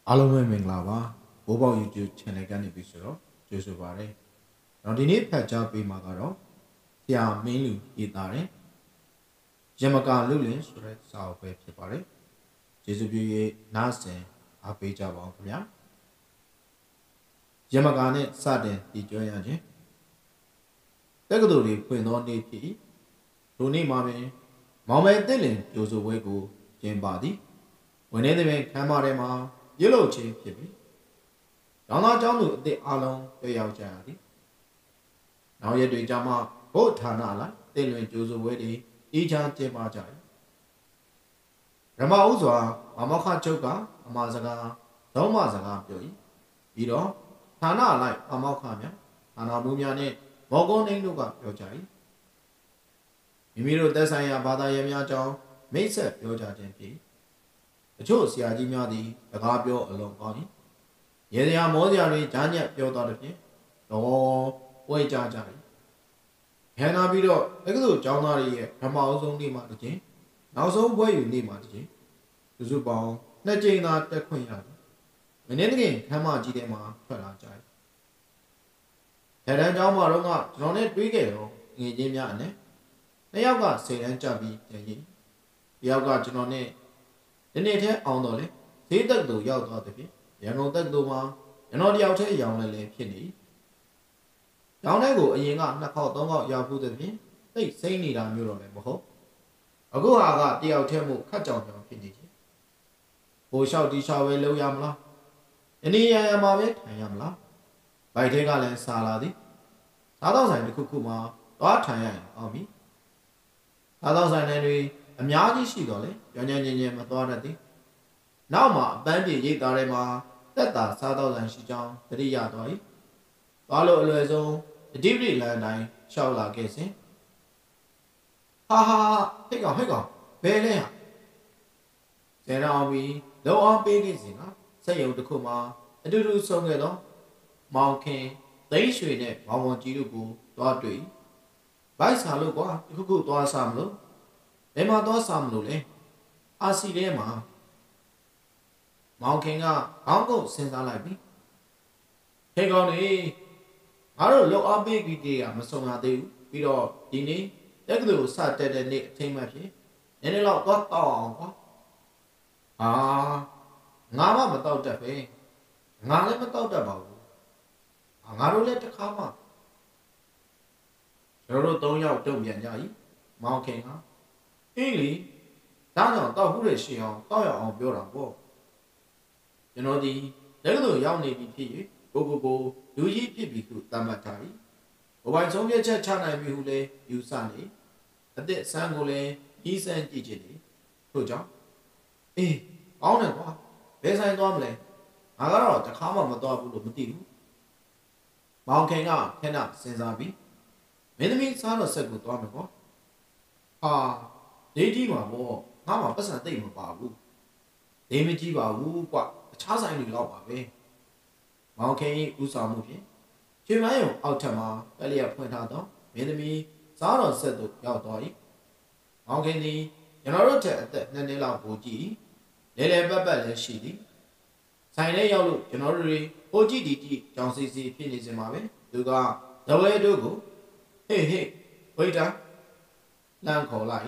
အားလုံးပဲမင်္ဂလာပါဘိုးဘောက် YouTube channel ကနေပြီးဆိုတော့ကြိုဆိုပါရစေ။တော့ဒီနေ့ဖတ်ကြားပေးမှာကတော့ဆရာမင်းလူရေးသားတဲ့ရမကာလူလင်ဆိုတဲ့စာအုပ်ပဲဖြစ်ပါတယ်။ကျေးဇူးပြု၍နားဆင်အားပေးကြပါအောင်ခင်ဗျာ။ရမကာနဲ့စတင်တည်ကြွရခြင်းတက္ကသိုလ်တွေဖွင့်သောနေ့ဖြစ်၏။ထိုနေ့မှာပင်မောင်မဲတစ်လင်ကြိုဆိုပွဲကိုကျင်းပသည်။ဝင်နေတဲ့ပင်ခမ်းမထဲမှာပြုလုပ်ခြင်းဖြစ်ပြီးကျောင်းသားကျောင်းသူအသစ်အားလုံးတွေ့ရောက်ကြရသည်။နောက်ရက်တွေကြာမှဘုဌာနလိုက်တင်လွင်ကြိုးစုဝဲတွေအီးချမ်းကျင်းပကြ၏။ရမဥစွာမမောခချုပ်ကအမှားစကားသုံးမစကားပြော၏။ပြီးတော့ဌာနလိုက်မမောခများဌာနမှုများနဲ့မော်ကွန်နှင်းတို့ကပြောကြ၏။မိမိတို့သက်ဆိုင်ရာဘာသာရေးများကြောင်းမိတ်ဆက်ပြောကြခြင်းဖြစ်။အချို့ဆရာကြီးများသည်စကားပြောအလွန်ကောင်း၏။ရေစရာမောစရာတွေဂျားညက်ပြောသွားတဲ့ဖြင့်တော့ပွဲကြကြ၏။ခန္ဓာပြီးတော့တက္ကသိုလ်ကျောင်းသားတွေရဲ့ဓမ္မအုပ်ဆုံးနေ့မှာတစ်ချိန်နောက်ဆုံးပွဲယူနေ့မှာတစ်ချိန်စုစုပေါင်းနှစ်ကြိမ်သာတက်ခွင့်ရသည်။မင်းတကင်ခမ်းမကြီးထဲမှာထွက်လာကြ၏။ထက်တန်းကျောင်းမှာတော့ကျွန်တော်နဲ့တွေးခဲ့တော့ငွေချင်းများနဲ့နှစ်ယောက်က10တန်းကြပြီးပြန်ရင်တယောက်ကကျွန်တော်နဲ့ဒီနေ့ထဲအောင်တော့လေဈေးတက်သူရောက်သွားတဲ့ဖြင့်ရန်ကုန်တက်သူမှာကျွန်တော်တယောက်တည်းရောင်းလဲဖြစ်နေ။ရောင်းတဲ့ကိုအရင်က2ခေါက်3ခေါက်ရောက်ဖို့တဲ့ဖြင့်သိစိမ့်နေတာမျိုးတော့လည်းမဟုတ်။အခုဟာကတယောက်တည်းမှုခတ်ကြောင်ကြောင်ဖြစ်နေချင်း။ဟိုလျှောက်ဒီလျှောက်ပဲလုပ်ရမလား။အနည်းရရမှာပဲထိုင်ရမလား။ဘိုက်ထဲကလည်းစားလာသည်။စားတော့ဆိုင်တစ်ခုခုမှာသွားထိုင်ရရင်အောင်ပြီ။စားတော့ဆိုင်တွေအများကြီးရှိတော့လေညဉ့်ညင်မသွားတတ်သည်နောက်မှာအပန်းပြေရိတ်သားထဲမှာတက်တာစားတော့ဆိုင်ရှိကြောင်းသတိရသွား၏သွားလို့အလွယ်ဆုံးအဓိပတိလမ်းတိုင်းရှောက်လာခဲ့စဉ်ဟာဟဲ့ကောင်ဘယ်လဲဟာဇေရအောင်ပြီးလုံအောင်ပေးခဲ့စဉ်ကစက်ရုံတစ်ခုမှာအတူတူဆုံးခဲ့တော့မောင်ခင်သိန်းရွှေနဲ့မောင်ဝန်ကြီးတို့ကိုတွားတွေ့ဘိုက်စားလို့ကွာတစ်ခုတွားစားမလို့ဘယ်မှာတော့စားမလို့လဲအာစီထဲမှာမောင်ခင်ကခေါင်းကုတ်စဉ်းစားလိုက်ပြီဟဲ့ကောင်နေငါတို့လောက်အားပေးပြီးတည်းကမဆုံးရသေးဘူးပြီးတော့ဒီနေ့တက္ကသိုလ်စတက်တဲ့နေ့အထိမ်းမှဖြစ်နည်းနည်းတော့တောက်အောင်ကွာငါမှမတောက်တတ်ပဲငါလည်းမတောက်တတ်ပါဘူးငါတို့လည်းတစ်ခါမှကျွန်တော်တို့3ယောက်တုံ့ပြန်ကြ၏မောင်ခင်ကအေးလေဒါကြောင့်တောက်ခုတဲ့ရှင်အောင်တောက်ရအောင်ပြောတာပေါ့ကျွန်တော်ဒီတက္ကသိုလ်ရောက်နေပြီဖြစ်၍ကိုလူကြီးဖြစ်ပြီဟုသတ်မှတ်ထား၏ဘဝဆုံးဖြတ်ချက်ချနိုင်ပြီဟုလည်းယူဆနေအသက်ဆန်းကိုလည်းဤစမ်းကြည့်ချင်တယ်ထို့ကြောင့်အေးကောင်းတယ်ကွာဘယ်ဆိုင်သွားမလဲငါကတော့တစ်ခါမှမသွားဘူးလို့မသိဘူးမောင်ခင်ကခဏစဉ်းစားပြီးမင်းသမီးစားတော့ဆက်ကိုသွားမယ်ကွာဒေးကြီးမှာပေါ့ငါမှပတ်စံသိမ့်မပါဘူးဒေးမကြီးပါဘူးကွအခြားဆိုင်တွေလောက်ပါပဲမောင်ခင်ဦးဆောင်မှုဖြင့်ချွေမန်းရုံအောက်ထပ်မှာတလျက်ဖွင့်ထားသောမင်းသမီးစားတော်ဆက်သို့ရောက်သွား၏မောင်ခင်သည်ကျွန်တော်တို့ထက်အသက်2နှစ်လောက်ပိုကြီးလဲပတ်လည်းရှိသည်ဆိုင်ထဲရောက်လို့ကျွန်တော်တို့တွေဟိုကြည့်ဒီကြည့်ကြောင်စီဖြစ်နေစင်ပါပဲသူကဇဝဲတို့ကိုဟေးဝိတ်တာလမ်းခေါ်လိုက်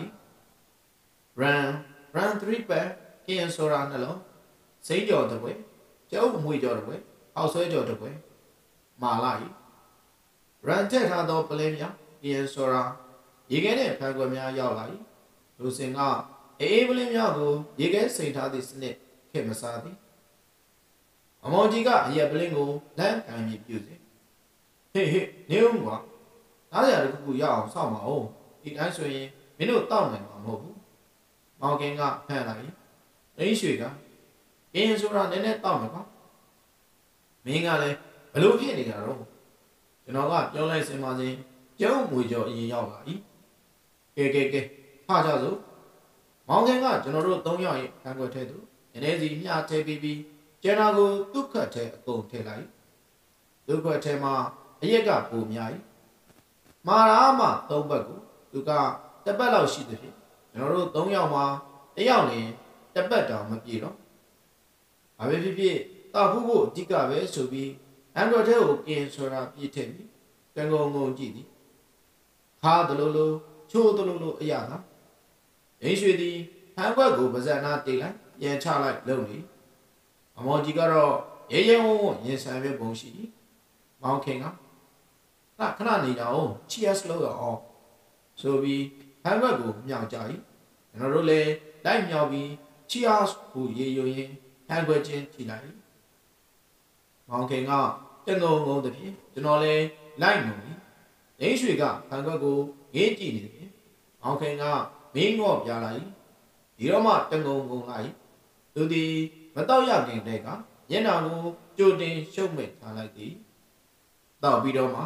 run 3 pair ကင်းဆိုတာနှလုံးစိတ်ကြော်တဲ့ပွဲကျုပ်မွေကြော်တဲ့ပွဲအောက်ဆွဲကြော်တဲ့ပွဲမာလိုက် run ထက်ထားသောပလင်းများကင်းဆိုတာရေခဲနဲ့ဖန်ခွက်များရောက်လာ၏လူစင်ကအေးပလင်းများကိုရေခဲစိန်ထားသည့်စနစ်ခင်မစားသည်အမောင်ကြီးကအရက်ပလင်းကိုလမ်းကမ်းပြီးပြုစေဟေးနေဦးကွာသားရတစ်ခုရအောင်စောင့်ပါဦးဒီတိုင်းဆိုရင်မင်းတို့တောက်နိုင်မှာမဟုတ်ဘူးမောင်ကင်ကဖမ်းလိုက်အိရွှေကအင်းဆိုတာနည်းနည်းတောက်မယ်ကွာမင်းကလည်းဘလို့ဖြစ်နေတာတော့ကျွန်တော်ကပြောလိုက်စင်ပါစဉ်ကျုံမွေကျော်အရင်ရောက်လာ၏ကဲဖကြစို့မောင်ကင်ကကျွန်တော်တို့3ယောက်ရဲ့ခံွက်ထဲသို့နည်းနည်းစီမျှထည့်ပြီးကျန်တာကိုသူ့ခတ်ထဲအကုန်ထည့်လိုက်သူ့ခတ်ထဲမှာအရက်ကပိုများ၏မာရာမှ3ဘက်ကိုသူကတစ်ပတ်လောက်ရှိသဖြင့်ကျွန်တော်တို့3ယောက်မှာ1ယောက်နဲ့တစ်ပတ်တောင်မပြေတော့ဘာပဲဖြစ်ဖြစ်တောက်ဖို့အဓိကပဲဆိုပြီးအန်ဒရိုက်ကိုကင်ဆိုတာပြည့်ထည့်ပြီးတန်ကုန်ငုံကြည့်သည်ခါတလို့လို့ချိုးတလို့လို့အရာကရင်းရွှေသည်ဟန်ခွက်ကိုပါဇက်နာတေးလိုက်ပြန်ချလိုက်လုံနေအမော်ကြီးကတော့ရဲရဲဝုံဝုံရင်ဆိုင်ပဲပုံရှိမောင်ခင်ကခဏနေကြအောင် cheers လို့ရအောင်ဆိုပြီးဟန်ခွက်ကိုမြောက်ကြ၏ကျွန်တော်တို့လည်းလိုက်မြောက်ပြီး cheers ကိုရေရွရင်ဟန်ခွက်ချင်းထိလိုက်မောင်ခင်ကတငုံငုံတဖြင့်ကျွန်တော်လည်းလိုက်ငုံပြီရင်းရွှေကဟန်ခွက်ကိုငေးကြည့်နေတယ်မောင်ခင်ကမင်းငေါ့ပြလိုက်ဒီတော့မှတငုံငုံလိုက်သူဒီမတော့ရခင်တည်းကညနာကိုကြိုတင်ရှုံ့မဲ့ထားလိုက်သည်တော့ပြီးတော့မှ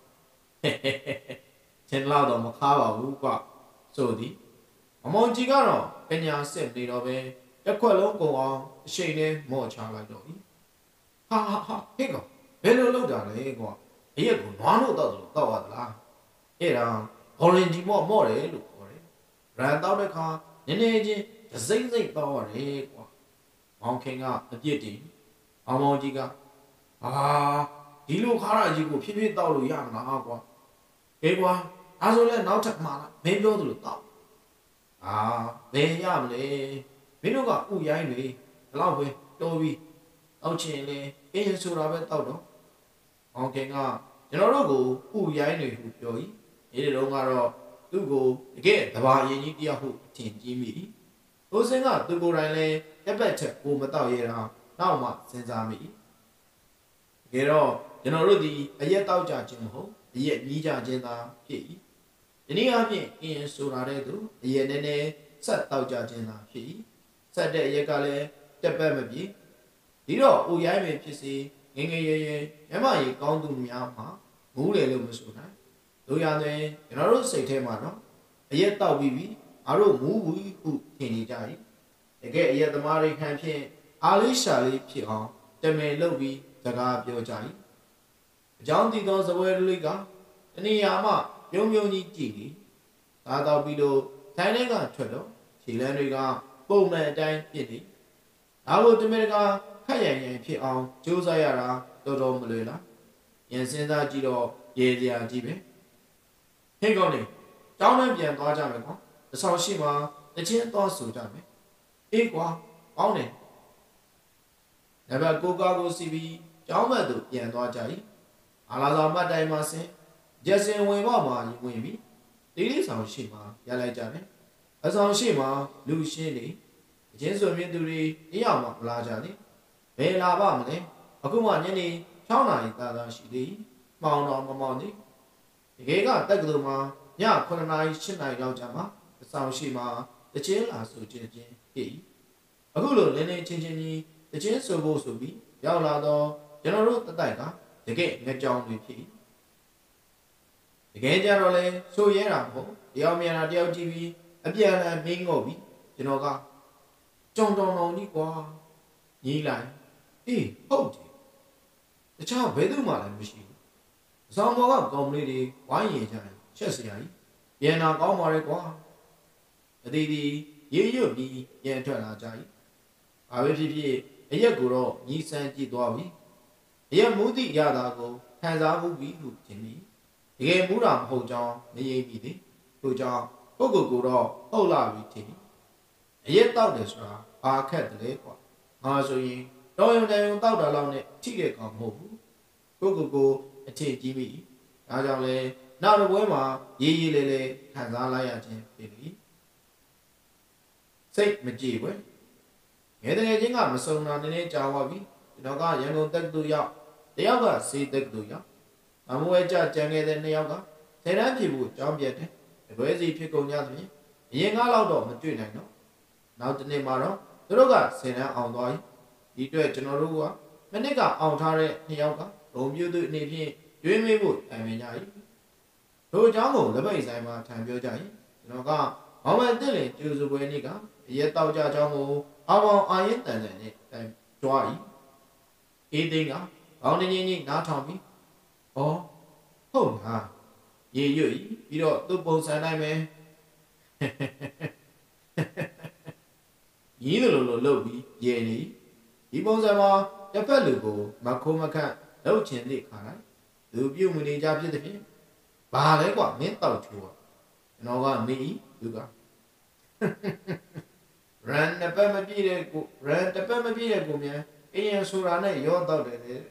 ချင်းလောက်တော့မခါပါဘူးကွဆိုသည်အမောင်ကြီးကတော့ကညာစစ်နေတော့ပဲတစ်ခွက်လုံးကုန်အောင်အရှိန်နဲ့မော့ချလိုက်တော့ပြီဟာဟဲ့ကောင်ဘယ်လိုလုပ်တာလဲကွာအရက်ကိုနွားလို့တော့တော့ရသလားအဲ့ဒါဘော်ရင်ကြီးမော့တယ်လို့ခေါ်တယ်ရန်တော့တဲ့ခါနည်းနည်းချင်းစိမ့်တော့ရတယ်ကွာမောင်ခင်ကအပြစ်တင်အမောင်ကြီးကဒီလိုခါရကြီးကိုဖြည်းဖြည်းတောက်လို့ရမလားကွာအေးကွာအားဆိုလဲနောက်ထပ်မှာမင်းပြောသလိုတောက်ဘယ်ရမလဲမင်းတို့ကဥရိုင်းတွေဘလောက်ပဲတော်ပြီးတောက်ချင်လေအင်းဆိုတာပဲတောက်တော့မောင်ခင်ကကျွန်တော်တို့ကိုဥရိုင်းတွေဟုပြော၏ဒီလိုကတော့သူ့ကိုတကယ်တဘာအရင်ကြီးတယောက်ဟုအထင်ကြီးမိဟိုစင်းကသူကိုယ်တိုင်လဲတစ်ပတ်ချက်ကိုမတောက်ရတာနောက်မှစဉ်းစားမိတကယ်တော့ကျွန်တော်တို့ဒီအရက်တောက်ကြခြင်းမဟုတ်အရက်မြည်ကြခြင်းသာဖြစ်၏ဒီနေ့အပြင်အင်းဆိုတာတဲ့သူအရက်နည်းနည်းဆက်တောက်ကြခြင်းသာဖြစ်၏ဆက်တဲ့အရက်ကလည်းတက်ပတ်မပြေဒီတော့အိုရိုင်းပဲဖြစ်စေငငယ်ရဲရဲညမကြီးကောင်းသူများမှာမူးတယ်လို့မဆိုနိုင်တို့ရတဲ့ကျွန်တော်တို့စိတ်ထဲမှာတော့အရက်တောက်ပြီးအားတို့မူးဘူးဟုထင်နေကြ၏တကယ်အရက်သမားတွေခံဖြင့်အားလေးရှာလေးဖြစ်အောင်တမင်လုပ်ပြီးစကားပြောကြ၏အကြောင်းတည်သောစပွဲလေးကတဏှာမှပြုံပြုံကြီးကြည့်ပြီးသာတော့ပြီးတော့ထိုင်းထဲကထွက်တော့ခြေလမ်းတွေကပုံမှန်အတိုင်းပြစ်တယ်ဒါလို့တမင်ကခက်ရန်ဖြစ်အောင်ကြိုးစားရတာတော်တော်မလွယ်လားရင်စဉ်းစားကြည့်တော့ရေစရာကြီးပဲဟဲ့ကောင်းနေတောင်းတန်းပြန်သွားကြမယ်ကွာအဆောင်ရှိမှတချင်းသွားဆိုကြမယ်အေးကွာကောင်းတယ်နံပါတ်9ကားကိုစီပြီးကျောင်းဘက်သို့ပြန်သွားကြ၏အာလာဆောင်မတ်တိုင်မှာဆင်းရက်စင်ဝင်ပေါမှာဝင်ပြီးတိတိဆောင်ရှိမှရလိုက်ကြတယ်အဆောင်ရှိမှလူရှင်းနေအချင်းဆိုမြင့်သူတွေတယောက်မှမလာကြနဲ့ဘယ်လာပါမလဲအခုမှညနေ6နာရီသာရှိသေးမှောင်တော်မမောင်နေတကယ်ကတက်ကတူမှာည9နာရီ10နာရီလောက်ကြာမှအဆောင်ရှိမှတချင်းလာဆိုခြင်းဖြစ်၏အခုလိုလင်းလင်းချင်းချင်းကြီးတချင်းဆိုဖို့ဆိုပြီးရောက်လာတော့ကျွန်တော်တို့တတိုက်ကတကယ်ငကြောင်တွေဖြစ်၏တကယ်ကြတော့လေဆိုရဲတာမဟုတ်တယောက်မြန်တာတယောက်ကြည့်ပြီးအပြန်အလှန်မင်းငုတ်ပြီးကျွန်တော်ကကြောင်တောင်ကြီးကွာညီးလိုက်အေးဟုတ်တယ်တခြားဘယ်သူမှလည်းမရှိဘူးအဆောင်ပေါ်ကကောင်လေးတွေဝိုင်းရင်ကြတယ်ချက်စရာကြီးပြန်လာကောင်းပါလေကွာအသေးသေးရေရွတ်ပြီးပြန်ထွက်လာကြ၏ဘာပဲဖြစ်ဖြစ်အရက်ကိုတော့ညီးဆန်းကြည့်သွားပြီအရက်မူးသည့်ရတာကိုခံစားမှုပြီးဟုထင်သည်တကယ်မူးတာမဟုတ်ကြောင်းမရိပ်မိသည်ထို့ကြောင့်ပုဂ္ဂိုလ်ကိုတော့ဟုတ်လာပြီထင်သည်အရက်တောက်တယ်ဆိုတာဘာခက်တယ်လဲကွာငါဆိုရင်တော်ရုံတန်ရုံတောက်တာလောက်နဲ့ထိတဲ့ကောင်မဟုတ်ဘူးပုဂ္ဂိုလ်ကိုအထင်ကြီးမိဒါကြောင့်လဲနောက်တစ်ပွဲမှာရေးရေးလေးလေးခံစားလိုက်ရခြင်းဖြစ်ပြီစိတ်မကြည်ဘူးငယ်တကယ်ချင်းကမစုံတာနည်းနည်းကြာသွားပြီကျွန်တော်ကရန်ကုန်တက္ကသိုလ်ရောက်တယောက်ကစေတက္ကသိုလ်ရောက်အမွေကြကြံခဲ့တဲ့နှစ်ယောက်ကဆယ်တန်းဖြစ်ဖို့ကြောင်းပြတ်တယ်တပွဲစီဖြစ်ကုန်ကြသဖြင့်အရင်ကတော့မတွေ့နိုင်တော့နောက်တစ်နေ့မှာတော့သူတို့ကဆယ်တန်းအောင်သွားပြီဒီအတွက်ကျွန်တော်တို့ကမနစ်ကအောင်ထားတဲ့နှစ်ယောက်ကဘုံပြူသူအနေဖြင့်ရွေးမေးဖို့တိုင်ပင်ကြ၏တို့အကြောင်းကိုလက်ပိတ်ဆိုင်မှာထံပြောကြ၏ကျွန်တော်ကမောင်မန်တက်လင်ကျူစုပွဲနေ့ကအရက်တောက်ကြကြောင်းကိုအပေါင်းအာရင်တန်တန်နဲ့တိုင်ကြွား၏အေးသိန်းကဘောင်းနေကြီးနားထောင်ပြီးဩဟုတ်လားရေရွတ်ပြီးတော့သူ့ပုံစံတိုင်းပဲညီးတယ်လို့လုပ်ပြီးရေနေဒီပုံစံမှာတစ်ဖက်လူကိုမခိုးမခန့်လှုပ်ချင်သည့်ခါတိုင်းလူပြုတ်မနေကြဖြစ်သည်ဖြင့်ဘာလဲကွာမင်းတောက်ချိုးอ่ะကျွန်တော်ကနေသူကရန်တစ်ပတ်မပြည့်တဲ့ကိုမြန်အရင်ဆိုတာနဲ့ရောတော့တယ်လေ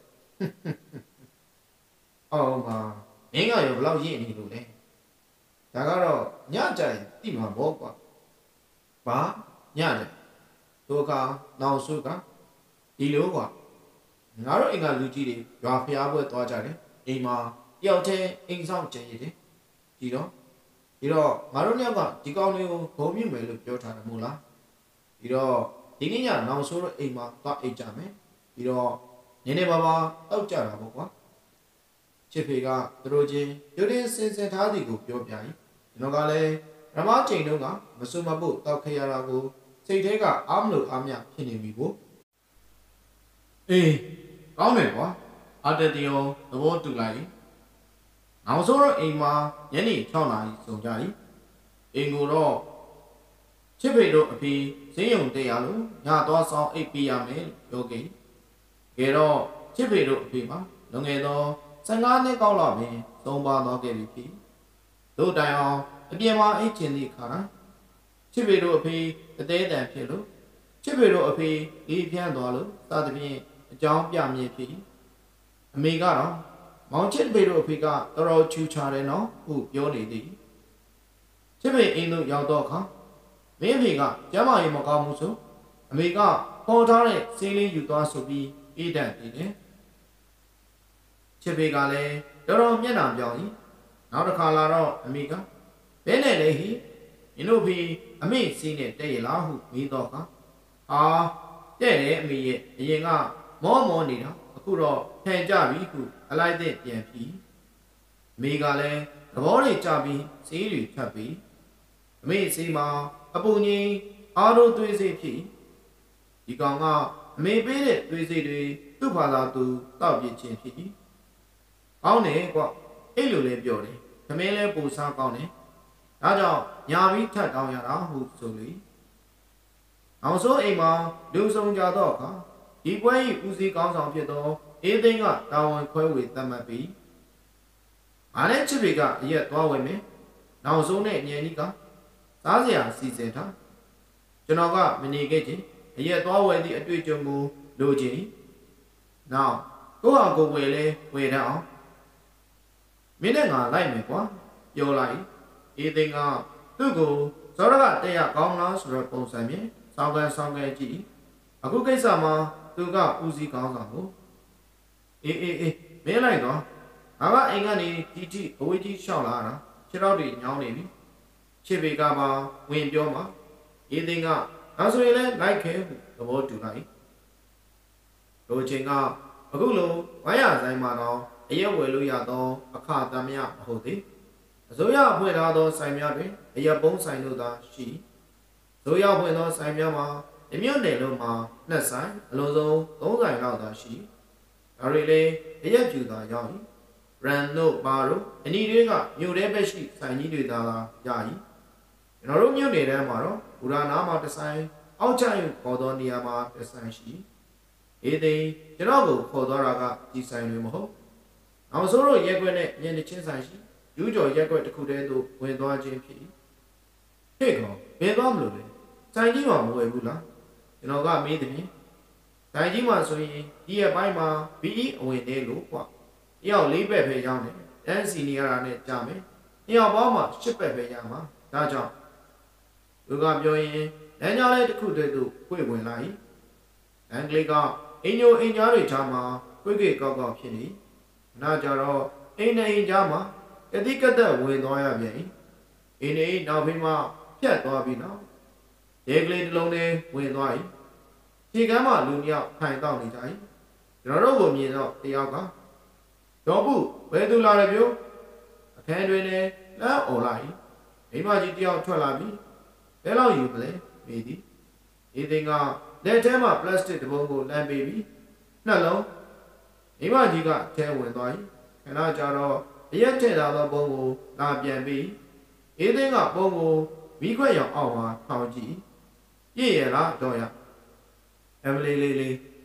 အော်မှာမင်းကရောဘယ်လောက်ရင့်နေလို့လဲဒါကတော့ညကြရင်တိမှာပေါ့ကွာဘာညတယ်တို့ကနောက်စုကဒီလိုကွာငါတို့အိမ်ကလူကြီးတွေရွာဖျားပွဲသွားကြတယ်အိမ်မှာတယောက်တည်းအိမ်ဆောင်ကျန်ရည်တယ်ဒီတော့ငါတို့ညကဒီကောင်လေးကိုဂုံမြင့်မယ်လို့ပြောထားတယ်မို့လားဒီတော့ဒီနေ့ညနောက်ဆိုတော့အိမ်မှာသွားအိတ်ကြမယ်ပြီးတော့နေပါတောက်ကြတာပေါ့ကွာချစ်ဖေကသူတို့ချင်းရုပ်ရင်းစင်ထားသည်ကိုပြောပြရင်ကျွန်တော်ကလည်းရမချိန်တုန်းကမစွမဖို့တောက်ခရတာကိုစိတ်ထဲကအားမလို့အားမြဖြစ်နေပြီကိုအေးကောင်းတယ်ကွာအတတီယောသဘောတူလိုက်နောက်ဆုံးတော့အိမ်မှာညနေ6 နာရီစုံကြပြီအိမ်ကိုတော့ချစ်ဖေတို့အဖေစင်းယုံတက်ရလို့ညသွားဆောင်အိပ်ပြရမယ်ပြောခဲ့ကြတော့ချစ်ဖေတို့အဖေမှာလွန်ခဲ့သော15 နှစ်ကောက်လောက်ပင်သုံးပါသွားခဲ့ပြီဖြစ်တို့တိုင်အောင်အပြင်မှာအိတ်ချင်သည့်ခါချစ်ဖေတို့အဖေအသေးတန်ဖြစ်လို့ချစ်ဖေတို့အဖေဒီဖြန့်သွားလို့စသဖြင့်အကြောင်းပြမြင်ဖြစ်အမေကတော့မောင်ချစ်ဖေတို့အဖေကတော်တော်ချူချတယ်နော်ဟုပြောနေသည်ချစ်ဖေအိမ်သို့ရောက်တော့ခါမင်းအဖေကကျမ်းမာရေးမကောင်းဘူးဆိုအမေကခေါ်ထားတဲ့ဆေးလေးယူသွားဆိုပြီးအေးတန့်နေတယ်ချစ်ဖေကလည်းတော်တော်မျက်နှာပြောင်းကြီးနောက်တစ်ခါလာတော့အမေကဘဲနဲ့လေဟိမင်းတို့ဖေအမေစီးနဲ့တဲ့ရလားဟုမေးတော့ခါတဲ့တယ်အမေရဲ့အရင်ကမောနေတာအခုတော့ထဲကြပြီဟုအလိုက်တဲ့ပြန်ပြီးအမေကလည်းသဘောတွေကြပြီးစေးတွေဖြတ်ပြီးအမေစီးမှာအပူငင်းအားတို့သွေးစိတ်ဖြစ်ဒီကောင်ကအမေပေးတဲ့သွေးစိတ်တွေသူ့ဘာသာသူတောက်ပြခြင်းဖြစ်ကောင်းတယ်ကွအဲ့လိုလဲပြောတယ်သမင်းလဲပူစားကောင်းတယ်ဒါကြောင့်ညာပြီးထပ်တောင်းရတာဟုဆိုလေအောင်စိုးအိမ်မှာလူဆုံးကြတော့အခါဒီပွဲ၏ဦးစီးကောင်းဆောင်ဖြစ်သောအေးသိန်းကတာဝန်ခွဲဝေသတ်မှတ်ပြီးအားနဲ့ချစ်ပေကအရက်သွားဝင်မယ်နောက်ဆုံးနဲ့ညံကြီးကစားစရာစီစဉ်ထားကျွန်တော်ကမနေခဲ့ခြင်းအရက်သွားဝယ်သည့်အတွေ့အကြုံကိုလိုချင်နောက်ကိုဟာကိုဝယ်လဲဝယ်တတ်အောင်မင်းနဲ့ငါလိုက်မယ်ကွာပြောလိုက်အေးသိန်းကသူ့ကိုစောရကတက်ရကောင်းလားဆိုတော့ပုံစံမြင်ဆောင်းကန်ကြည့်အခုကိစ္စမှာသူကဦးစီးကောင်းဆောင်ကိုအေးမင်းလိုက်တော့ငါကအိမ်ကနေတီအဝေးကြီးရှောက်လာတာခြေထောက်တွေညောင်းနေပြီချစ်ပေကပါဝင်ပြောမှာအေးသိန်းကနောက်ဆိုရင်လည်းလိုက်ခဲသဘောတူလိုက်လိုချင်းကအခုလိုဝိုင်းရဆိုင်မှာတော့အရက်ဝယ်လို့ရတော့အခါတမ်းမဟုတ်သေးအစိုးရအဖွဲ့ထားသောဆိုင်များတွင်အရက်ပုံးဆိုင်တို့သာရှိအစိုးရအဖွဲ့သောဆိုင်များမှာအမြို့နယ်လုံးမှာ2 ဆိုင်အလုံးစုံ3 ဆိုင်လောက်သာရှိဒါတွေလည်းအရက်ပြူသာရောက်၏ရန်တို့ဘာတို့အနီတွေကမြို့ထဲဘက်ရှိဆိုင်ကြီးတွေသာရ၏ကျွန်တော်တို့မြို့နယ်ထဲမှာတော့ဘူရာနာမှာ1 ဆိုင်အောက်ကျရင်ခေါ်သောနေရာမှာ1 ဆိုင်ရှိအေးသိကျွန်တော်ကိုခေါ်သွားတာကဒီဆိုင်တွေမဟုတ်အောင်ဆိုတော့ရက်ွက်နဲ့ညနေချင်းဆိုင်ရှိယူကျော်ရက်ွက်တစ်ခုတည်းသို့ဝင်သွားခြင်းဖြစ်၏ဟဲ့ကောင်ဘယ်သွားမလို့လဲဆိုင်ကြီးမှာမဝယ်ဘူးလားကျွန်တော်ကမေးသည်ဖြင့်ဆိုင်ကြီးမှာဆိုရင်ဒီရက်ပိုင်းမှာ BE အဝင်သေးလို့ကွာတယောက်4 ဘက်ပဲရောင်းတယ်တန်းစီနေရတာနဲ့ကြာမယ်တယောက်ပေါင်းမှာ10 ဘက်ပဲရမှာဒါကြောင့်သူကပြောရင်လမ်းကြားလေးတစ်ခုတည်းသို့ဖွင့်ဝင်လာ၏လမ်းကလေးကအင်ညိုအင်ကြားတွေကြားမှာဖွင့်ကေကောက်ဖြစ်နေနာကြတော့အိမ်နဲ့အိမ်ကြားမှာကတိကတက်ဝင်သွားရပြန်၏အိမ်နဲ့နောက်ဖေးမှဖြတ်သွားပြီးနောက်ရဲကလေးတစ်လုံးနဲ့ဝင်သွား၏ခြေကမ်းမှာလူမြောက်ထိုင်တောက်နေကြ၏ကျွန်တော်တို့ကိုမြင်တော့တယောက်ကဒေါ်ပုဘယ်သူလာလဲပြောအခန်းတွင်နဲ့လမ်းអော်လာ၏မိမကြီးတယောက်ထွက်လာပြီးဘယ်လောက်ယူမလဲမေးသည်အေးသိန်းကလက်ထဲမှာပလတ်စတစ်တပုံးကိုလမ်းပေးပြီးနှလုံးမိမကြီးကထဲဝင်သွား၏ခဏကြာတော့အရက်ထည့်ထားသောပုံးကိုလာပြန်ပြီးအေးသိန်းကပုံးကိုမိခွက်ရောင်အောက်မှာထောင်ကြည့်ပြည့်ရလားတော့ရအမလေး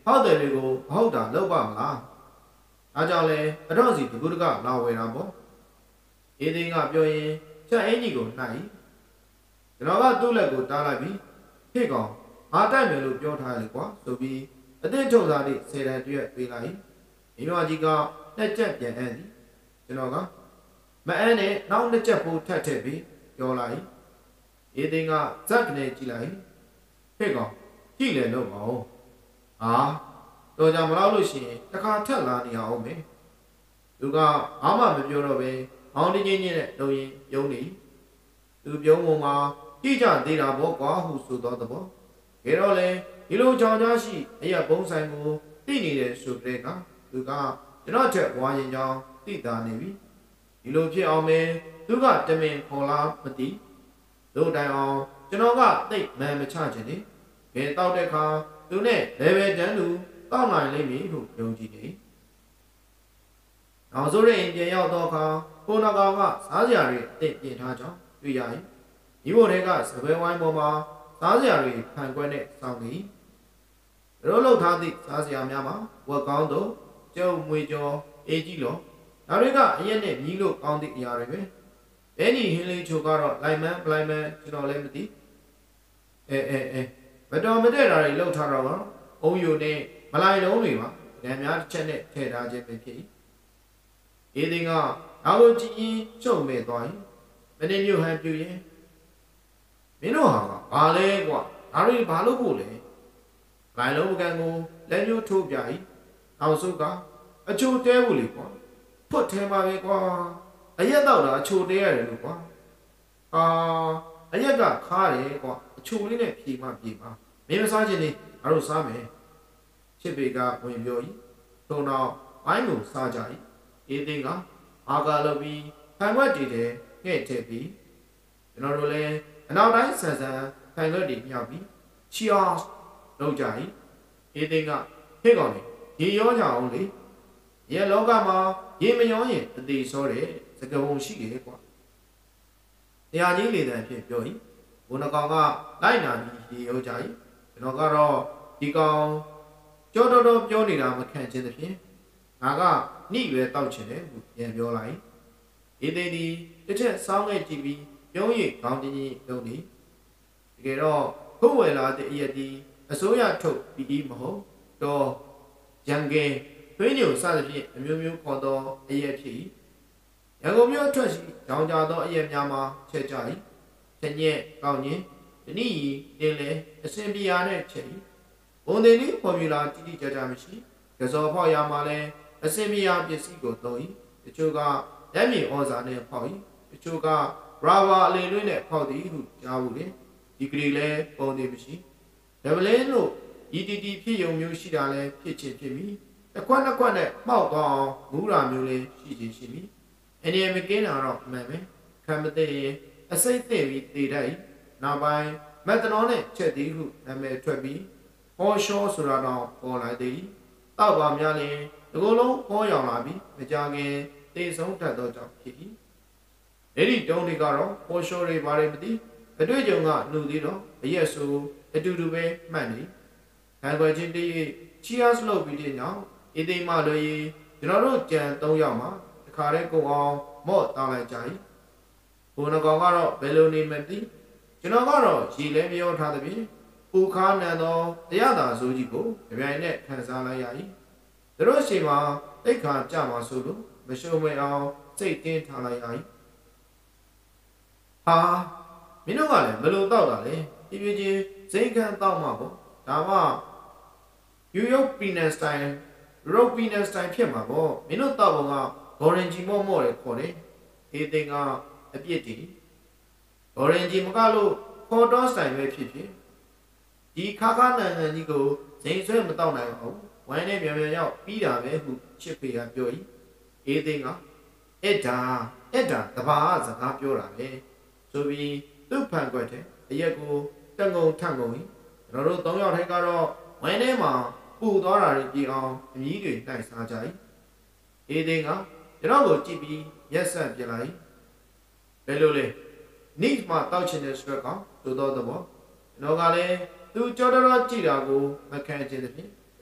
ဟောက်တယ်တွေကိုမဟုတ်တာလောက်ပါမလားအားကြောင့်လဲအတော့စီတကူတကလာဝယ်တာပေါ့အေးသိန်းကပြောရင်ချက်အင်းကြီးကိုနှိုက်ကျွန်တော်ကသူ့လက်ကိုတားလိုက်ပြီးခေကောင်အားတိုက်မယ်လို့ပြောထားတယ်ကွာဆိုပြီးအသင်းထုတ်စားသည့်10တန်တရွက်ပေးလိုက်မိမကြီးကလက်ကျက်ပြန်အန်းသည်ကျွန်တော်ကမအန်းနဲ့နောက်နှစ်ချက်ပိုးထပ်ထည့်ပြီးပြောလိုက်အေးသိန်းကဇက်ကနေကြည့်လိုက်ခေကောင်ကြည့်လေလို့ပါဦးဟာတော့ကြမလောက်လို့ရှိရင်တစ်ခါထက်လာနေအောင်မယ်သူကဘာမှမပြောတော့ပဲအောင်းတင်းချင်းနဲ့လုံရင်ယုံနေသူပြုံးပုံမှာကြည့်ကြသေးတာပေါ့ကွာဟုဆိုတော့တော့ခေတော့လေဒီလိုကြောင်ကြားရှိအရက်ပုံးဆိုင်ကိုသိနေတဲ့ဆိုတဲ့ကသူကကျွန်တော်ချက်ဝါရင်ကြောင်သိတာနေပြီဒီလိုဖြစ်အောင်မယ်သူကတမင်ခေါ်လာမသိတို့တိုင်အောင်ကျွန်တော်ကသိမှန်မချခြင်းနေခေတောက်တဲ့ခါသူနဲ့လေဘယ်တန်းသူတောက်နိုင်လိမ့်မည်ဟုယုံကြည်နေနောက်ဆိုရင်ပြန်ရောက်တော့ခါကိုနကောင်ကစားစရာတွေအသင့်ပြင်ထားကြောင်းတွေ့ရ၏ဒီဘို့တွေကစပယ်ဝိုင်းပေါ်မှာစားစရာတွေဖန်ခွဲနဲ့စောင့်နေတို့လှုပ်ထားသည့်စားစရာများမှာဝက်ကောင်းတို့ကျုပ်မွေကျော်အေးကြီးလောဒါတွေကအရက်နဲ့မြည်လို့ကောင်းသည့်အရာတွေပဲဘဲနီဟင်းလေးချိုကတော့လိုက်မန်းပလိုက်မန်းကျွန်တော်လည်းမသိမတော်မတည့်တာတွေလှုပ်ထားတော့ကအုံယိုနဲ့မလိုက်လုံးတွေပါဒဏ်များတစ်ချက်နဲ့ထည့်ထားခြင်းပဲဖြစ်၏အေးသိန်းကနောက်ကိုကြည့်ရင်ရှုံမဲ့သွား၏မင်းမျိုးဟန်ပြူရင်မင်းတို့ဟာဘာလဲကွာဒါတွေဘာလို့ဖို့လဲလိုက်လုံးပကံကိုလက်မျိုးထိုးပြ၏နောက်စုကအချိုတဲဖို့လေကွာဖွတ်ထဲပါပဲကွာအရက်တော့တာအချိုတဲရတယ်လို့ကွာအရက်ကခါတယ်ကွာအချိုလေးနဲ့ဖြေမှမင်းမစားခြင်းနေငါတို့စားမယ်ချစ်ပေကဝင်ပြော၏ထုံတော့ဘိုင်းကိုစားကြ၏အေးသိန်းကအာကာလုပ်ပြီးခံွက်တည်တယ်ငှဲ့ထည့်ပြီးကျွန်တော်တို့လည်းအနောက်တိုင်းဆန်ဆန်ခံွက်တည်မြောက်ပြီး cheers လုပ်ကြ၏အေးသိန်းကဟဲ့ကောင်လေရေရောကြအောင်လေရဲ့လောကမှာရေမရောရင်အသေးစောတဲ့စကပုံရှိတယ်ကွာတရားကြီးလေတံဖြစ်ပြော၏ဘုန်းကောင်ကလိုက်နာပြီးရေရောကြ၏ကျွန်တော်ကတော့ဒီကောင်ကြောတော်ပြောနေတာမခံချင်းသဖြင့်ငါကနှိရွယ်တောက်ချင်တယ်ဟုပြန်ပြောလိုက်အေးသိန်းဒီတစ်ချက်စောင်းခဲ့ကြည့်ပြီးပြုံးရည်ခေါင်းတင်းကြီးလုံးနေတကယ်တော့ခုတ်ဝယ်လာတဲ့အရက်ဒီအစိုးရထုတ်ပြီးမဟုတ်တော့ရန်ကဲသွေးညိုစသဖြင့်အမျိုးမျိုးခေါ်သောအရက်ဖြစ်ရန်ကုန်မြို့ထွက်ရှိကြောင်ကြသောအရက်များမှာချက်ကြ၏ချက်ညက်ကောင်းခြင်းတနည်းတင်းလဲအစင်ပြာနဲ့ချက်၏ဘုံတင်လေးဖော်ပြလာတိတိကျကျမရှိကစောဖောက်ရမှာလဲအစင်ပြာပစ္စည်းကိုသုံး၏တချို့ကလက်မြေဩဇာနဲ့ဖောက်၏တချို့ကရာဘာအလင်းလွင်းနဲ့ဖောက်သည်ဟုကြားဘူးလေဒီဂရီလဲပုံသေးမရှိဒဗလင်းတို့ဤတီတီဖြစ်ယုံမျိုးရှိတာလဲဖြစ်ချင်ဖြစ်မိတစ်ခွက်နှစ်ခွက်နဲ့မှောက်သွားအောင်မူးရာမျိုးလေးရှိချင်ရှိမိအနေမကင်းတာတော့မှန်ပဲခံမသိရင်အစိတ်သိပြီးတည်တတ်၏နောက်ပိုင်းမက်တနောနဲ့ချက်သည်ဟုနာမည်ထွက်ပြီးဟောရှောဆိုတာတော့ပေါ်လာသည်တောက်ပါများလင်ဒီကုလုံးဟောရောက်လာပြီးမကြခင်တေဆုံးတတ်သောကြောင့်ဖြစ်၏အဲ့ဒီတုံးတွေကတော့ဟောရှောတွေဘာတွေမသိအတွေ့အကြုံကနှုတ်သေးတော့အရက်ဆိုအတူတူပဲမှတ်နေခံွယ်ချင်းတည်း cheers လုပ်ပြီးတဲ့နောက်အေးသိမ်းမလို့ရေကျွန်တော်တို့ကြံ3ယောက်မှာတခါတည်းကုန်အောင်မော့တောင်းလိုက်ကြ၏ဘုန်းတော်ကတော့ဘယ်လိုနေမသိကျွန်တော်ကတော့ရေလဲမရောထားသဖြင့်ပူခါနံသောတရားသာဆိုကြီးကိုကြပြိုင်နဲ့ခံစားလိုက်ရ၏သူတို့ရှိမှာတိတ်ခါကြမှာဆိုလို့မရှုံးမအောင်စိတ်တင်းထားလိုက်ရ၏ဟာမင်းတို့ကလည်းဘယ်လိုတောက်တာလဲပြပြချင်းစိတ်ခံတောက်မှာပေါ့ဒါမှယူရိုပီနက်စတိုင်ဖြစ်မှာပေါ့မင်းတို့တောက်ပုံကဂေါ်ရင်ဂျီမော့မော့လေခေါ်တယ်အေးသိန်းကအပြစ်တည်ဂေါ်ရင်ဂျီမကလို့ခေါ်တော့စတိုင်ပဲဖြစ်ဒီခါနန်ကြီးကိုစိန်ဆွဲမတောက်နိုင်အောင်ဝိုင်းနဲ့မြန်ရောက်ပြီးတာပဲဟုချစ်ဖေကပြော၏အေးသိန်းကအဲ့ဒါတဘာစကားပြောတာပဲဆိုပြီးသူ့ဖန်ကွက်တဲ့အရက်ကိုတက်ငုံထန့်ငုံ၏ကျွန်တော်တို့3ယောက်ထိုက်ကတော့ဝိုင်းထဲမှာပူသွားတာတွေကြည့်အောင်အမြည်တွေတိုက်စားကြ၏အေးသိန်းကကျွန်တော်ကိုကြည့်ပြီးရက်ဆက်ပြလိုက်ဘယ်လိုလဲနိမှတောက်ချင်တဲ့ဆွဲကောင်သို့တော်သဘောကျွန်တော်ကလည်းသူကြောတော်ကြည့်တာကိုမခံချင်သဖြင့်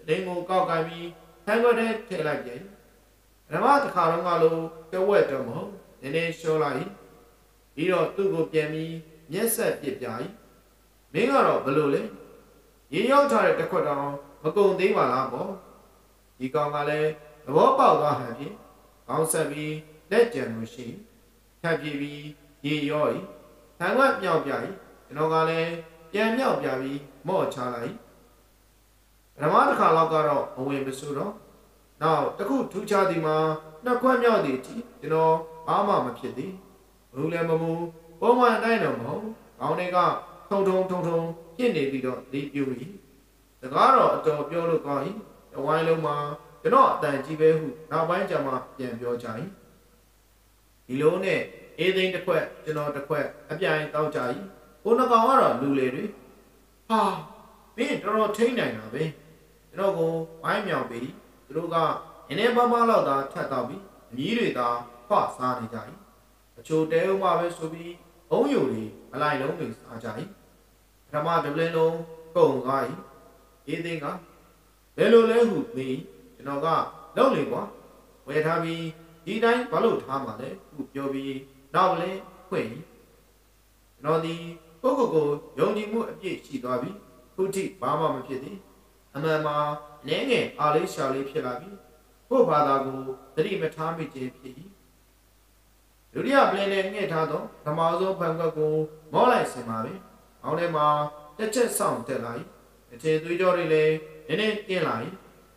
လင်းကိုကောက်ကိုင်ပြီးထန်းခွက်ထဲထည့်လိုက်ပြန်ဓမ္မတစ်ခါတော့ကလိုတဝက်တော့မဟုတ်နည်းနည်းလျှောလိုက်ပြီးတော့သူ့ကိုပြန်ပြီးမျက်ဆက်ပစ်ပြ၏မင်းကတော့ဘလို့လဲရေရောက်ထားတဲ့တစ်ခွက်တောင်မကုံသေးပါလားပေါ့ဒီကောင်ကလည်းသဘောပေါက်သွားဟန်ဖြင့်ကောင်းဆက်ပြီးလက်ကြံလို့ရှိထပ်ပြေးပြီးရေရော၏ထန်းခွက်မြောက်ပြ၏ကျွန်တော်ကလည်းပြန်မြောက်ပြပြီးမော့ချလိုက်ဓမ္မတစ်ခါလောက်ကတော့အဝင်မဆိုတော့နောက်တခုထူးခြားသည်မှာနှစ်ခွက်မြောက်သည်အထိကျွန်တော်ဘာမှမဖြစ်သည်ဘူးလည်းမမူပုံမှန်တိုင်းတော့မဟုတ်ခေါင်းတွေကထုံဖြစ်နေပြီးတော့ဒီပြူ၏စကားတော့အတော်ပြောလို့ကောင်း၏တဝိုင်းလုံးမှာကျွန်တော်အတန်ကြီးပဲဟုနောက်ပိုင်းကျမှပြန်ပြောကြ၏ဒီလိုနဲ့အေးသိန်းတစ်ခွက်ကျွန်တော်တစ်ခွက်အပြိုင်တောက်ကြ၏ကိုနှကောင်ကတော့လူလေတွေဟာမင်းတော်တော်ထိန်းနိုင်တာပဲကျွန်တော်ကိုဝိုင်းမြောင်ပြီးသူတို့ကနည်းနည်းပါးပါးလောက်သာထပ်တော့ပြီးအမီးတွေသာဖွာစားနေကြ၏အချို့တဲဥမှပဲဆိုပြီးဘုံယိုတွေအလိုက်လုံးတွေစားကြ၏ပထမဒပလင်းလုံးကုန်သွား၏အေးသိန်းကဘယ်လိုလဲဟုမေးကျွန်တော်ကလုံလေကွာဝယ်ထားပြီးဒီတိုင်းဘာလို့ထားမှာလဲဟုပြောပြီးနောက်လည်းဖွင့်ကျွန်တော်ဒီကိုယုံကြည်မှုအပြည့်ရှိသွားပြီခုထိဘာမှမဖြစ်သေးအမှန်မှာနည်းငယ်အားလေးရှာလေးဖြစ်လာပြီကို့ဘာသာကိုသတိမထားမိခြင်းဖြစ်၏ဒုတိယပလင်နဲ့ငှက်ထားတော့ဓမ္မဆုံးဖန်ခွက်ကိုမောလိုက်စင်ပါပဲအောင်းထဲမှာတစ်ချက်ဆောင်တက်လာ၏အခြေသွေးကြောတွေလည်းနည်းနည်းတင်းလာ၏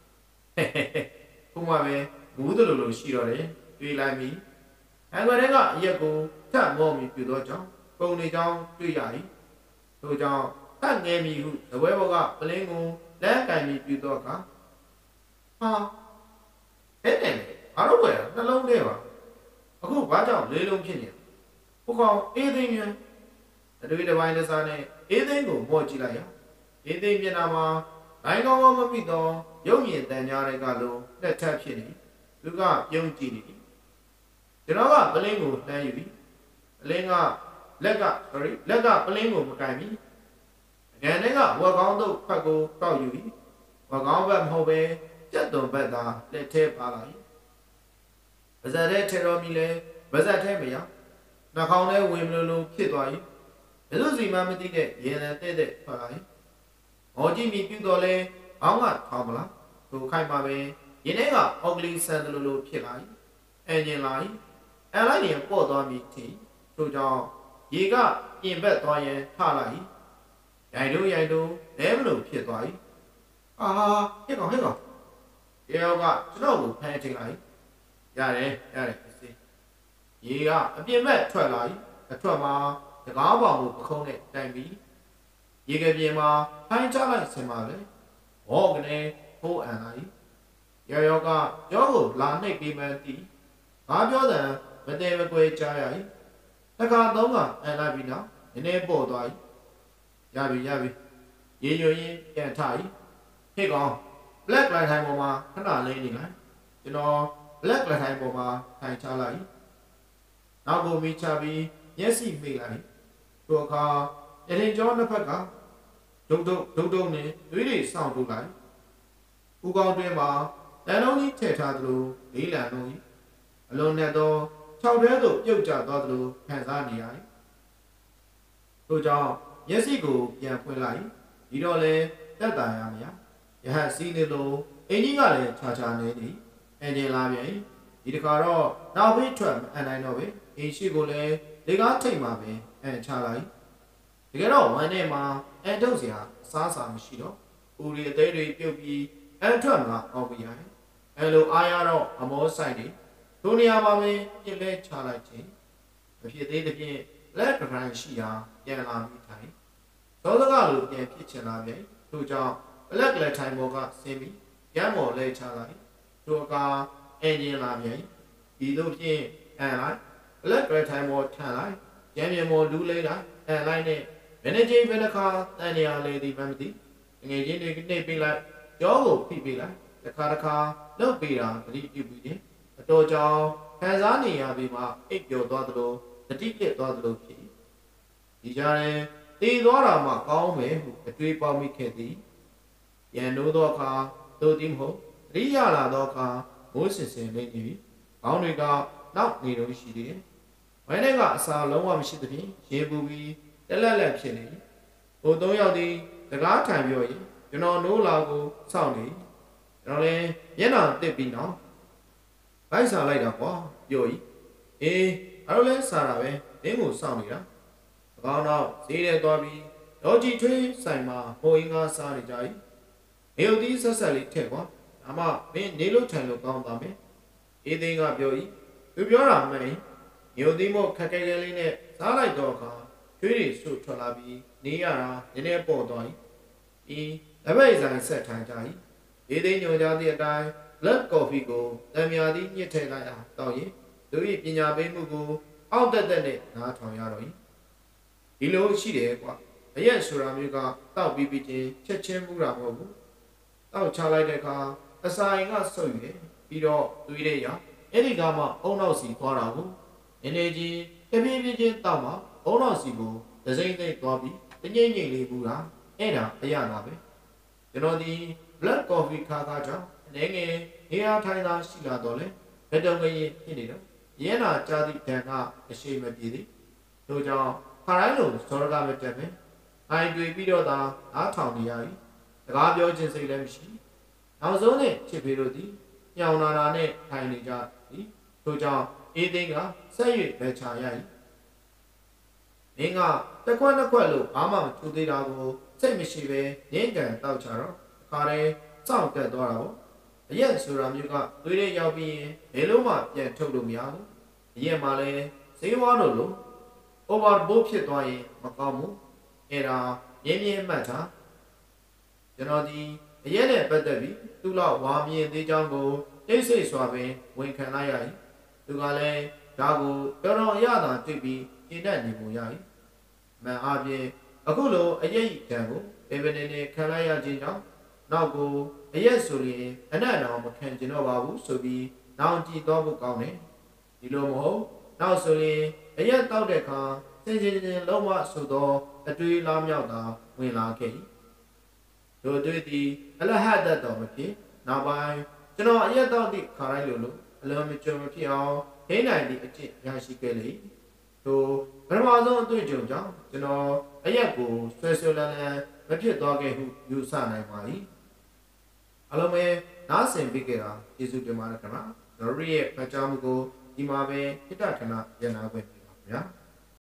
ခုမှပဲမူးတယ်လို့ရှိတော့တယ်တွေးလိုက်ပြီအံခွက်ထဲကအရက်ကိုထပ်မောမိပြသောကြောင့်ပုံနေကြောင်းတွေ့ရ၏ထို့ကြောင့်ထပ်ငယ်မိဟုသပွဲဘောကပလင်းကိုလမ်းကင်ပြီးပြသောအခါဟာအဲ့နဲ့အားလုံးပဲနှလုံးထဲပါအခုဘာကြောင့်လေးလုံးဖြစ်နေဟိုကောင်အေးသိန်းမြန်အတွေ့တစ်ပိုင်းတစ်စားနဲ့အေးသိန်းကိုမော့ကြည့်လိုက်ရအေးသိန်းမျက်နှာမှာနိုင်ကောင်းကောင်းမမိတော့ရုပ်မြင်တန်ကြားတွေကလုံးလက်ထပ်ဖြစ်နေသူကပြုံးကြည့်နေတယ်ကျွန်တော်ကပလင်းကိုလှမ်းယူပြီးပလင်းကလက်ကပလင်းကိုမကင်ပြီးအကန်ထဲကဝက်ကောင်းတို့ဖက်ကိုကောက်ယူပြီးဝက်ကောင်းဘက်မဟုတ်ပဲကြက်သွန်ဘက်သာလက်ထဲပါလာ၏ဗဇက်ထဲထဲတော်မီလဲဗဇက်ထဲမရနှာခေါင်းထဲဝင်မလို့ဖြစ်သွား၏ဘယ်လိုစီမှမသိတဲ့ရင်လည်းတဲ့ထွက်လာ၏မော်ကြည့်မိပြုတော်လဲအောင်းကထောင်မလားသူခိုက်ပါပဲရင်ထဲကအော်ဂလီဆန်တလူလိုဖြစ်လာ၏အင်ဂျင်လာ၏အလိုက်ရင်ပေါ့သွားမိထီထို့ကြောင့်ရေကပြင်ဘက်သွားရင်ထလာ၏ရိုင်တို့လဲမလို့ဖြစ်သွား၏အာဟဲ့ကောင်တယောက်ကကျွန်တော်ကိုဖမ်းချိန်လိုက်ရတယ်ရေကအပြင်ဘက်ထွက်လာ၏အထွက်မှာတကားပေါင်ကိုပခုံးနဲ့တိုင်ပြီးရေကပြင်မှာထိုင်းချလိုက်စင်ပါလေဘောကနေဖိုးအန်လာ၏ရောကကြောကိုလာနှိပ်ပြီးမှန်းသိငါပြောတယ်မတည်မကွယ်ကြားရ၏တခါသုံးကအန်လိုက်ပြီးနောက်နည်းနည်းပေါ်သွား၏ရပြီရေရွရင်ပြန်ထ၏ဟဲ့ကောင် black light ထိုင်ပေါ်မှာခဏလေးနေလိုက်ကျွန်တော် black light ထိုင်ပေါ်မှာထိုင်ချလိုက်နောက်ကိုမိချပြီးမျက်စိမိလိုက်ထိုအခါရရင်ကျောင်းနှစ်ဖက်ကဒုံနဲ့သွေးတွေစောင့်ထုတ်လိုက်ဦးကောင်းတွင်မှာလမ်းလုံးကြီးထည့်ထားသလိုလေးလံလုံးကြီးအလုံးနဲ့တော့6တဲသို့ပြုတ်ကျသွားသလိုခံစားနေရတယ်ထို့ကြောင့်မျက်စိကိုပြန်ဖွင့်လိုက်ဒီတော့လဲတက်တာရမရရဟတ်စီးနေလို့အင်းကြီးကလည်းခြာနေနေအင်ဂျင်လာပြန်ဒီတခါတော့နောက်ဘေးထွက်မအန်နိုင်တော့ပဲအင်းရှိကိုလည်းလေကားထိတ်မှာပဲအန်ချလိုက်တကယ်တော့ဝမ်းထဲမှာအန်ထုတ်စရာအစားအစာမရှိတော့ဦးရီအသေးတွေပြုတ်ပြီးအန်ထွက်မှာအောက်ပြရတယ်အဲလိုအားရတော့အမောဆိုင်တွေဒုနေရာမှာပဲပြစ်လဲချလိုက်ခြင်းမဖြစ်သေးတဲ့ဖြင့်လက်ဒရိုင်ရှိရာပြန်လာပြီးထိုင်သောစကားလိုပြန်ဖြစ်ချင်လာပြန်ထို့ကြောင့်black light ထိုင်ပေါ်ကဆင်းပြီးရမ်းမော်လဲချလိုက်ထိုအခါအင်ဂျင်လာပြန်ဒီလိုဖြင့်အန်လိုက် black light ထိုင်ပေါ်ထန်လိုက်ရမ်းမြေမော်လူးလေးလိုက်အန်လိုက်နဲ့ဘယ်နှကြိမ်ဘယ်နှခါတန်နေရလေဒီမှမသိငယ်ချင်းတွေနှိပ်ပေးလိုက်ကြောကိုဖိပေးလိုက်တစ်ခါလှုပ်ပေးတာတတိပြုပြီးတယ်အတော်ကြောင့်ခံစားနေရပြီးမှအိပ်ပျော်သွားသလိုတတိပြည့်သွားသလိုဖြစ်ဒီကြားရင်တည်သွားတာမှကောင်းမယ်ဟုအတွေးပေါက်မိခဲ့သည်ပြန်လို့သောအခါတို့တိမဟုတ်ရိရလာသောအခါမိုးစင်စင်နေပြီခေါင်းတွေကနောက်နေတော့ရှိသေးတယ်ဝိုင်းထဲကအစာလုံးဝမရှိသဖြင့်ရေပူပြီးတက်လက်လက်ဖြစ်နေပြီဟို၃ယောက်ဒီတကားထိုင်ပြောရင်ကျွန်တော်နိုးလာကိုစောင့်နေကျွန်တော်လည်းမျက်နှာတစ်ပြီးနော်ဗိုက်စားလိုက်တာကွာပြောကြီးအေးအဲ့လိုလဲစားတာပဲမင်းကိုစောင့်နေတာအကောင်တော့ဈေးထဲသွားပြီးဒေါ်ကြီးထွေးဆိုင်မှာဟိုအင်းကားစားနေကြ၏နေုပ်သီးဆက်ဆက်လေးထည့်ကွာဒါမှမင်းနေလို့ထိုင်လို့ကောင်းသွားမယ်အေးသိန်းကပြော၏သူပြောတာမှန်ရင်နေုပ်သီးမို့ခက်ခဲခဲလေးနဲ့စားလိုက်တော့အခါချွေးတွေဆွတ်ထွက်လာပြီးနေရတာနည်းနည်းပေါ့သွား၏ဒီလက်ပိတ်ဆိုင်ဆက်ထိုင်ကြ၏အေးသိန်းညွှန်ကြားသည့်အတိုင်း black coffee ကိုတံမြာသည်ညှစ်ထည့်လိုက်အောင်တောက်ရင်သူ၏ပညာပေးမှုကိုအောက်တက်တက်နဲ့နားထောင်ရတော့၏ဒီလိုရှိတယ်ကွာအရက်ဆိုတာမျိုးကတောက်ပြီးချင်းချက်ချင်းမှုတာမဟုတ်ဘူးတောက်ချလိုက်တဲ့အခါအစာရင်ကဆုပ်ရပြီးတော့သွေးတဲ့ရအဲ့ဒီကမှအုံနောက်စီသွားတာကိုနည်းနည်းချင်းတပြေးပြေးချင်းတောက်မှအုံနောက်စီကိုဒစိမ့်သိမ့်သွားပြီးတငိမ့်ငိမ့်လေးပူတာအဲ့ဒါအရသာပဲကျွန်တော်ဒီ black coffee ခါကြောင့်အနေငယ်နေရာထိုင်သာရှိလာတော့လေဘယ်တော့မှဖြစ်နေတော့ရဲနာကြားသည့်တန်ကအရှိမပြေသည်တို့ကြောင့်ခါတိုင်းလိုစောရကမတက်ပဲအိုင်တွေ့ပြီးတော့သာအားထောင်နေရ၏စကားပြောခြင်းစိတ်လည်းမရှိနောက်ဆုံးနဲ့ချစ်ဖေတို့သည်ညောင်နာနဲ့ထိုင်နေကြသည်တို့ကြောင့်အေးသိန်းကဆက်၍ပဲချရ၏မင်းကတစ်ခွက်နှစ်ခွက်လို့ဘာမှမထူသေးတာကိုစိတ်မရှိပဲငင်းကန်တောက်ချတော့ခါရဲစောင့်တက်သွားတာပေါ့အရက်ဆိုတာမျိုးကသွေးထဲရောက်ပြီးရင်ဘယ်လုံးမှပြန်ထုတ်လို့မရဘူးအရက်မှလည်းဈေးဝါးတို့လို့ overboard ဖြစ်သွားရင်မကောင်းဘူးအဲ့ဒါမြင်းမြင်းမှတ်ထားကျွန်တော်ဒီအရက်နဲ့ပတ်သက်ပြီးသူ့လောက်ဝါမြင်သေးကြောင်းကိုတိတ်ဆိတ်စွာပင်ဝန်ခံလိုက်ရ၏သူကလည်းဒါကိုတော်တော်အရသာတွေ့ပြီးကျင့်တတ်နေပုံရ၏မှန်အားဖြင့်အခုလိုအရက်တံကိုပေပနေနေခံလိုက်ရခြင်းကြောင့်နောက်ကိုအရက်ဆိုရင်အနက်တော်မခံကျင်တော့ပါဘူးဆိုပြီးနောင်ကြည့်တော့ဖို့ကောင်းတယ်ဒီလိုမဟုတ်နောက်ဆိုရင်အရက်တောက်တဲ့အခါစင်စင်ချင်းလုံးဝဆိုတော့အတွေးလားမြောက်တာဝင်လာခဲ့၏တို့တွေသည်အလဟတ်တတ်တော်မဖြစ်နောက်ပိုင်းကျွန်တော်အရက်တောက်သည့်ခါတိုင်းလိုအလုံးမကြုံမဖြစ်အောင်ဟင်းနိုင်သည့်အကျင့်ရရှိခဲ့လေတို့ပထမဆုံးအတွေ့အကြုံကြောင့်ကျွန်တော်အရက်ကိုဆွဲဆွဲလန်းလန်းမဖြစ်သွားခဲ့ဟုယူဆနိုင်ပါ၏အလုံးမဲနားဆင်ပေးကြတာကျေးဇူးတင်ပါတယ်ခင်ဗျာကျွန်တော်ရဲ့ဖတ်ကြားမှုကိုဒီမှာပဲခိတ္တခဏရန်နာခွင့်ပြုပါခင်ဗျာ